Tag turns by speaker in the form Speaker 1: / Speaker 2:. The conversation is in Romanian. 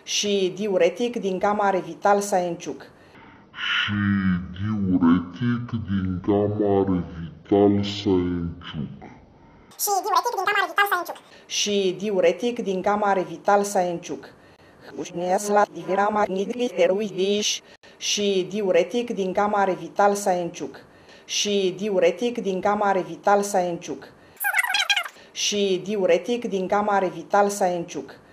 Speaker 1: și diuretic din gama Revital Scientific. Și diuretic din gama Revital Scientific. Și diuretic din gama Revital Scientific. Și diuretic din gama Revital Scientific. Și diuretic din gama Revital Scientific.